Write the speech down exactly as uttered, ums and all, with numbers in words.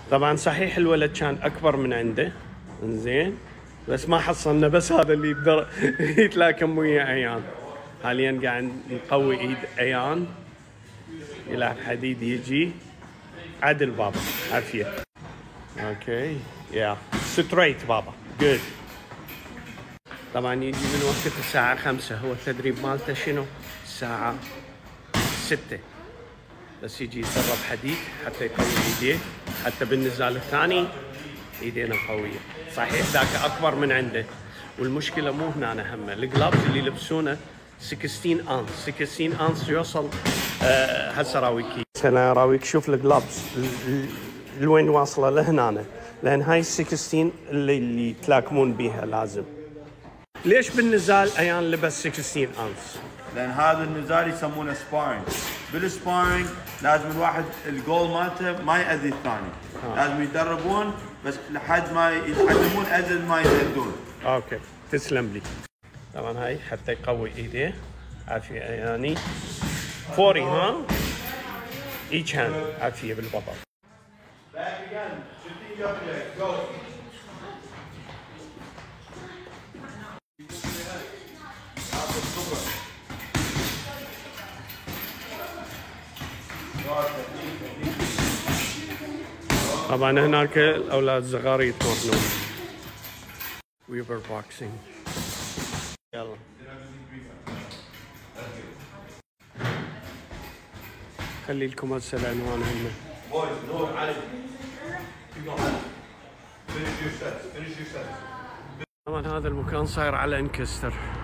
طبعا صحيح الولد كان اكبر من عنده، انزين، بس ما حصلنا بس هذا اللي يقدر يتلاكم ويا ايان. حاليا قاعد نقوي ايد ايان، يلعب حديد يجي عدل بابا عافيه. اوكي يا ستريت بابا جود. طبعا يجي من وقت الساعة خمسة، هو التدريب مالته شنو؟ الساعة ستة، بس يجي يتدرب حديد حتى يقوي ايديه، حتى بالنزال الثاني ايدينا قوية. صحيح ذاك اكبر من عنده، والمشكلة مو هنا همه، الجلافز اللي يلبسونه ستة عشر اونس، ستة عشر اونس يوصل أه هسه راويك. انا راويك شوف الجلافز لوين واصله لهنا، لان هاي ال ستة عشر اللي, اللي يتلاكمون بيها لازم. ليش بالنزال ايان لبس ستة عشر اونس؟ لان هذا النزال يسمونه سبارينج. بالسبارينج لازم الواحد الجول مالته ما يأذي الثاني، آه. لازم يتدربون بس لحد ما يتعلمون اذن ما يأذون. اوكي تسلم لي. طبعا هاي حتى يقوي ايديه عافيه يعني أربعين ها each hand عافيه بالبطل. طبعا هناك الاولاد الصغار يتمرنون. ويبر بوكسينج. يلا خلي لكم هسه العنوان هم. طبعا هذا المكان صاير على انكستر.